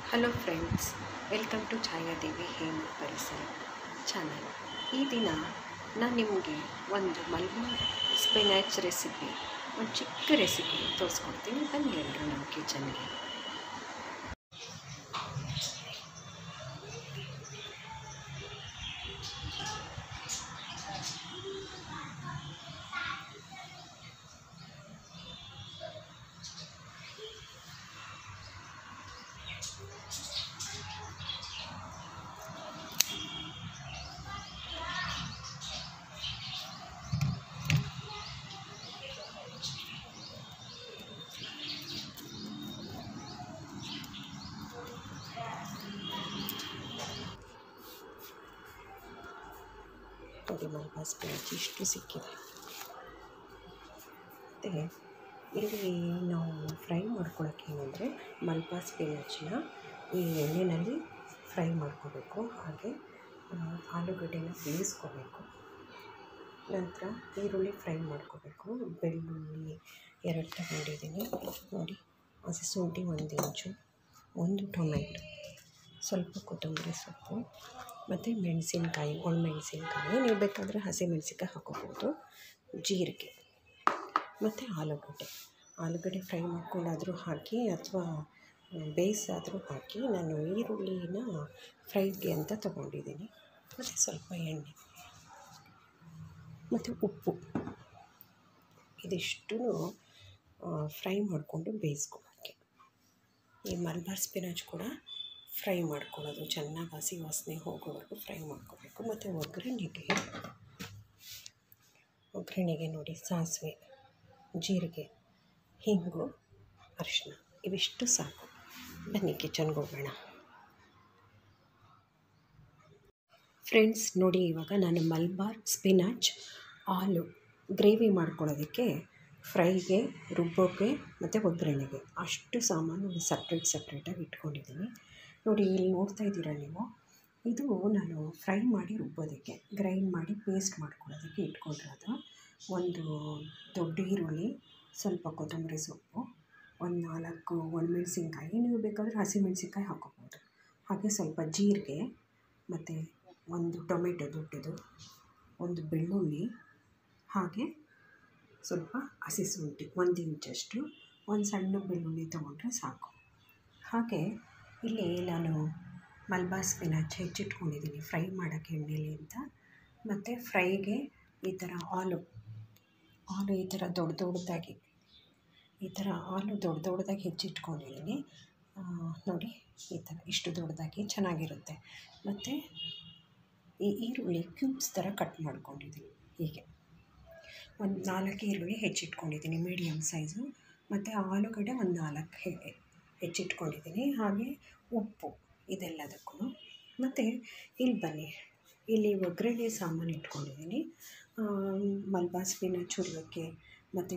Hello friends, welcome to Chhayadevi Hema ಪರಿಸರ channel. ಈ ದಿನ ನಾನು ನಿಮಗೆ ಒಂದು ಮಲ್ಬಾರ್ ಸ್ಪಿನಾಚ್ ರೆಸಿಪಿ, ಒಂದು ಚಿಕ್ಕ ರೆಸಿಪಿ ತೋರಿಸ್ಕೊಡ್ತೀನಿ. ಬನ್ನಿ ಎಲ್ಲರೂ ನಮ್ಮ ಕಿಚನ್ಗೆ. ನೋಡಿ, ಮಲ್ಬಾರ್ ಸ್ಪಿನಾಚ್ ಇಷ್ಟು ಸಿಕ್ಕಿದೆ. ಮತ್ತು ಇಲ್ಲಿ ನಾವು ಫ್ರೈ ಮಾಡ್ಕೊಳ್ಳೋಕೆ ಏನಂದರೆ, ಮಲ್ಬಾರ್ ಸ್ಪಿನಾಚನ್ನ ಈ ಎಣ್ಣೆಯಲ್ಲಿ ಫ್ರೈ ಮಾಡ್ಕೋಬೇಕು. ಹಾಗೆ ಆಲೂಗಡ್ಡೆನ ಬೇಯಿಸ್ಕೋಬೇಕು. ನಂತರ ಈರುಳ್ಳಿ ಫ್ರೈ ಮಾಡ್ಕೋಬೇಕು. ಬೆಳ್ಳುಳ್ಳಿ 2 ತಗೊಂಡಿದ್ದೀನಿ. ನೋಡಿ, ಹಸಿಶುಂಠಿ 1 ಇಂಚು, 1 ಟೊಮೆಟೊ, ಸ್ವಲ್ಪ ಕೊತ್ತಂಬರಿ ಸೊಪ್ಪು ಮತ್ತು ಮೆಣಸಿನ್ಕಾಯಿ, ಒಣಮೆಣಸಿನ್ಕಾಯಿ, ನೀವು ಬೇಕಾದರೆ ಹಸಿಮೆಣಸಿನ್ಕಾಯಿ ಹಾಕೋಬೋದು, ಜೀರಿಗೆ ಮತ್ತು ಆಲೂಗಡ್ಡೆ ಫ್ರೈ ಮಾಡ್ಕೊಂಡಾದರೂ ಹಾಕಿ ಅಥವಾ ಬೇಯಿಸಾದರೂ ಹಾಕಿ. ನಾನು ಈರುಳ್ಳಿನ ಫ್ರೈಗೆ ಅಂತ ತೊಗೊಂಡಿದ್ದೀನಿ. ಮತ್ತು ಸ್ವಲ್ಪ ಎಣ್ಣೆ ಮತ್ತು ಉಪ್ಪು, ಇದಿಷ್ಟು ಫ್ರೈ ಮಾಡಿಕೊಂಡು ಬೇಯಿಸ್ಕೊಳ್ಳೋಕ್ಕೆ. ಈ ಮಲ್ಬಾರ್ ಸ್ಪಿನಾಚ್ ಕೂಡ ಫ್ರೈ ಮಾಡ್ಕೊಳ್ಳೋದು, ಚೆನ್ನಾಗಿ ಹಸಿ ವಾಸನೆ ಹೋಗೋವರೆಗೂ ಫ್ರೈ ಮಾಡ್ಕೋಬೇಕು. ಮತ್ತು ಒಗ್ಗರಣೆಗೆ ನೋಡಿ, ಸಾಸಿವೆ, ಜೀರಿಗೆ, ಹಿಂಗು, ಅರಿಶಿನ, ಇವಿಷ್ಟು ಸಾಕು. ಬನ್ನಿ ಕಿಚನ್ಗೆ ಹೋಗೋಣ. ಫ್ರೆಂಡ್ಸ್ ನೋಡಿ, ಇವಾಗ ನಾನು ಮಲ್ಬಾರ್ ಸ್ಪಿನಾಚ್ ಆಲು ಗ್ರೇವಿ ಮಾಡ್ಕೊಳ್ಳೋದಕ್ಕೆ, ಫ್ರೈಗೆ, ರುಬ್ಬೋಕ್ಕೆ ಮತ್ತು ಒಗ್ಗರಣೆಗೆ ಅಷ್ಟು ಸಾಮಾನು ಸಪ್ರೇಟಾಗಿ ಇಟ್ಕೊಂಡಿದ್ದೀನಿ. ನೋಡಿ, ಇಲ್ಲಿ ನೋಡ್ತಾ ಇದ್ದೀರಾ ನೀವು, ಇದು ನಾನು ಫ್ರೈ ಮಾಡಿ ರುಬ್ಬೋದಕ್ಕೆ, ಗ್ರೈಂಡ್ ಮಾಡಿ ಪೇಸ್ಟ್ ಮಾಡ್ಕೊಳ್ಳೋದಕ್ಕೆ ಇಟ್ಕೊಂಡಿರೋದು. ಒಂದು ದೊಡ್ಡ ಈರುಳ್ಳಿ, ಸ್ವಲ್ಪ ಕೊತ್ತಂಬರಿ ಸೊಪ್ಪು, ಒಂದು 4 ಒಣಮೆಣಸಿನ್ಕಾಯಿ, ನೀವು ಬೇಕಾದರೆ ಹಸಿಮೆಣಸಿನ್ಕಾಯಿ ಹಾಕೋಬೋದು. ಹಾಗೆ ಸ್ವಲ್ಪ ಜೀರಿಗೆ ಮತ್ತು 1 ಟೊಮೆಟೊ ದೊಡ್ಡದು, 1 ಬೆಳ್ಳುಳ್ಳಿ, ಹಾಗೆ ಸ್ವಲ್ಪ ಹಸಿಶುಂಠಿ 1 ಇಂಚಷ್ಟು, 1 ಸಣ್ಣ ಬೆಳ್ಳುಳ್ಳಿ ತೊಗೊಂಡ್ರೆ ಸಾಕು. ಹಾಗೆ ಇಲ್ಲಿ ನಾನು ಮಲ್ಬಾರ್ ಸ್ಪಿನಾಚ್ ಹೆಚ್ಚಿಟ್ಕೊಂಡಿದ್ದೀನಿ ಫ್ರೈ ಮಾಡೋಕ್ಕೆ ಎಣ್ಣೆಲಿ ಅಂತ. ಮತ್ತು ಫ್ರೈಗೆ ಈ ಥರ ಆಲು ಈ ಥರ ದೊಡ್ಡದಾಗಿ ಆಲು ದೊಡ್ಡದಾಗಿ ಹೆಚ್ಚಿಟ್ಕೊಂಡಿದ್ದೀನಿ. ನೋಡಿ, ಈ ಥರ ಇಷ್ಟು ದೊಡ್ಡದಾಗಿ ಚೆನ್ನಾಗಿರುತ್ತೆ. ಮತ್ತು ಈ ಈರುಳ್ಳಿ ಕ್ಯೂಬ್ಸ್ ಥರ ಕಟ್ ಮಾಡ್ಕೊಂಡಿದ್ದೀನಿ. ಹೀಗೆ ಒಂದು 4 ಈರುಳ್ಳಿ ಹೆಚ್ಚಿಟ್ಕೊಂಡಿದ್ದೀನಿ, ಮೀಡಿಯಮ್ ಸೈಜು. ಮತ್ತು ಆಲೂಗಡ್ಡೆ ಒಂದು 4 ಹೆಚ್ಚಿಟ್ಕೊಂಡಿದ್ದೀನಿ. ಹಾಗೆ ಉಪ್ಪು, ಇದೆಲ್ಲದಕ್ಕೂ. ಮತ್ತು ಇಲ್ಲಿ ಬನ್ನಿ, ಇಲ್ಲಿ ಒಗ್ಗರಣೆ ಸಾಮಾನು ಇಟ್ಕೊಂಡಿದ್ದೀನಿ. ಮಲ್ಬಾರ್ ಸ್ಪಿನಾಚ್ ಹುರಿಯೋಕ್ಕೆ ಮತ್ತು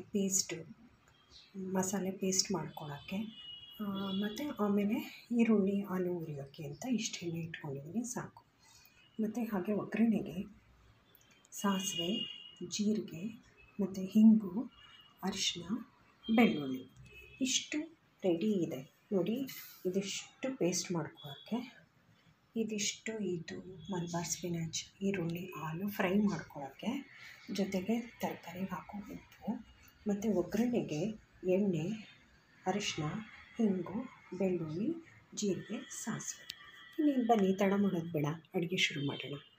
ಮಸಾಲೆ ಪೇಸ್ಟ್ ಮಾಡ್ಕೊಳ್ಳೋಕ್ಕೆ, ಮತ್ತು ಆಮೇಲೆ ಈರುಳ್ಳಿ ಆಲು ಹುರಿಯೋಕ್ಕೆ ಅಂತ ಇಷ್ಟು ಎಣ್ಣೆ ಇಟ್ಕೊಂಡಿದ್ದೀನಿ, ಸಾಕು. ಮತ್ತು ಹಾಗೆ ಒಗ್ಗರಣೆಗೆ ಸಾಸಿವೆ, ಜೀರಿಗೆ ಮತ್ತು ಹಿಂಗು, ಅರಿಶಿನ, ಬೆಳ್ಳುಳ್ಳಿ ಇಷ್ಟು ರೆಡಿ ಇದೆ. ನೋಡಿ, ಇದಿಷ್ಟು ಪೇಸ್ಟ್ ಮಾಡ್ಕೊಳ್ಳೋಕ್ಕೆ, ಇದು ಮಲ್ಬಾರ್ ಸ್ಪಿನಾಚ್, ಈರುಳ್ಳಿ, ಆಲು ಫ್ರೈ ಮಾಡ್ಕೊಳ್ಳೋಕ್ಕೆ, ಜೊತೆಗೆ ತರಕಾರಿಗೆ ಹಾಕೋ ಉಪ್ಪು, ಮತ್ತು ಒಗ್ಗರಣೆಗೆ ಎಣ್ಣೆ, ಅರಿಶಿನ, ಹಿಂಗು, ಬೆಳ್ಳುಳ್ಳಿ, ಜೀರಿಗೆ, ಸಾಸಿವೆ. ಇನ್ನೇನು, ಬನ್ನಿ, ತಡ ಮಾಡೋದು ಬೇಡ, ಅಡುಗೆ ಶುರು ಮಾಡೋಣ.